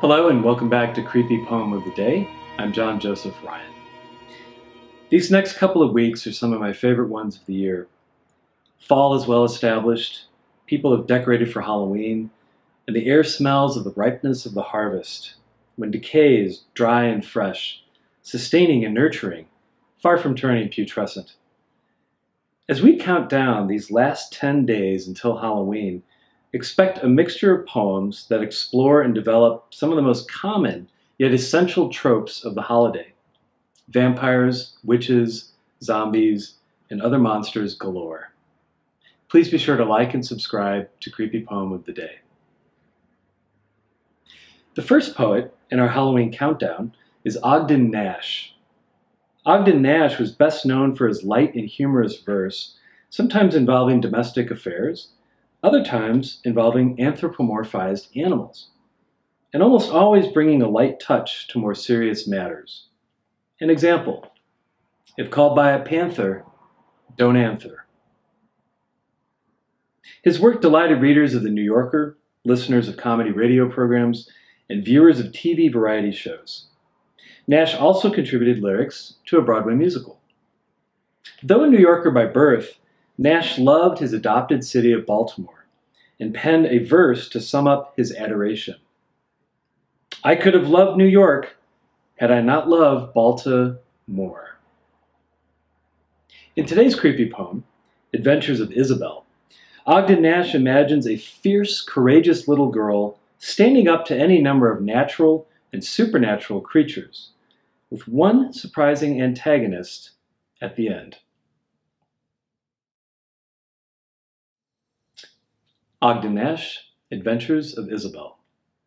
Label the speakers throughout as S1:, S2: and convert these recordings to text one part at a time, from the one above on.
S1: Hello and welcome back to Creepy Poem of the Day. I'm John Joseph Ryan. These next couple of weeks are some of my favorite ones of the year. Fall is well established, people have decorated for Halloween, and the air smells of the ripeness of the harvest, when decay is dry and fresh, sustaining and nurturing, far from turning putrescent. As we count down these last 10 days until Halloween, expect a mixture of poems that explore and develop some of the most common yet essential tropes of the holiday. Vampires, witches, zombies, and other monsters galore. Please be sure to like and subscribe to Creepy Poem of the Day. The first poet in our Halloween countdown is Ogden Nash. Ogden Nash was best known for his light and humorous verse, sometimes involving domestic affairs, other times involving anthropomorphized animals, and almost always bringing a light touch to more serious matters. An example: if called by a panther, don't answer. His work delighted readers of The New Yorker, listeners of comedy radio programs, and viewers of TV variety shows. Nash also contributed lyrics to a Broadway musical. Though a New Yorker by birth, Nash loved his adopted city of Baltimore and penned a verse to sum up his adoration. I could have loved New York had I not loved Baltimore. In today's creepy poem, Adventures of Isabel, Ogden Nash imagines a fierce, courageous little girl standing up to any number of natural and supernatural creatures, with one surprising antagonist at the end. Ogden Nash, Adventures of Isabel.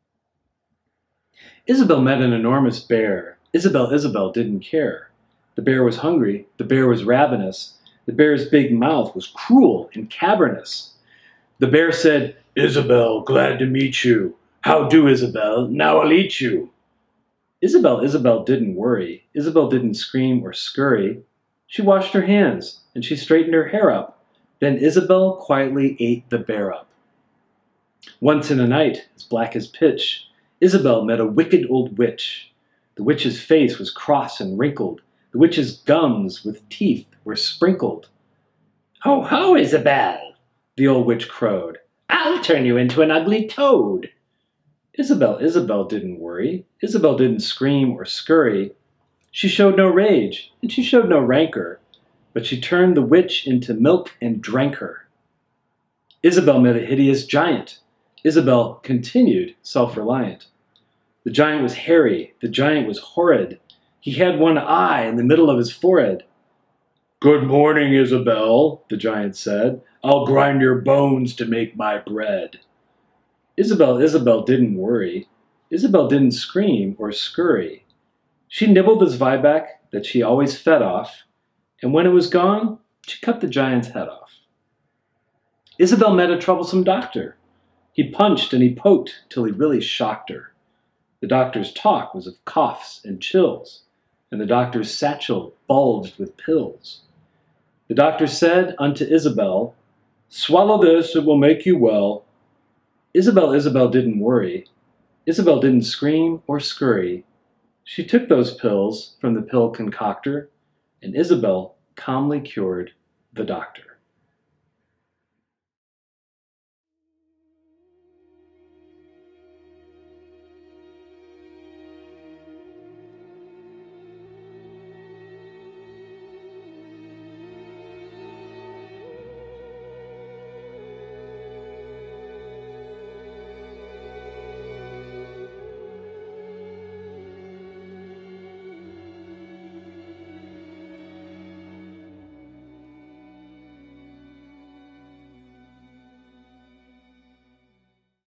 S1: Isabel met an enormous bear. Isabel didn't care. The bear was hungry, the bear was ravenous, the bear's big mouth was cruel and cavernous. The bear said, Isabel, glad to meet you. How do, Isabel? Now I'll eat you. Isabel didn't worry. Isabel didn't scream or scurry. She washed her hands and she straightened her hair up. Then Isabel quietly ate the bear up. Once in a night, as black as pitch, Isabel met a wicked old witch. The witch's face was cross and wrinkled. The witch's gums with teeth were sprinkled. Ho, ho, Isabel, the old witch crowed. I'll turn you into an ugly toad. Isabel didn't worry. Isabel didn't scream or scurry. She showed no rage, and she showed no rancor, but she turned the witch into milk and drank her. Isabel met a hideous giant. Isabel continued self-reliant. The giant was hairy. The giant was horrid. He had one eye in the middle of his forehead. Good morning, Isabel, the giant said. I'll grind your bones to make my bread. Isabel didn't worry. Isabel didn't scream or scurry. She nibbled the zwieback that she always fed off, and when it was gone, she cut the giant's head off. Isabel met a troublesome doctor. He punched and he poked till he really shocked her. The doctor's talk was of coughs and chills, and the doctor's satchel bulged with pills. The doctor said unto Isabel, swallow this, it will make you well. Isabel didn't worry. Isabel didn't scream or scurry. She took those pills from the pill concoctor, and Isabel calmly cured the doctor.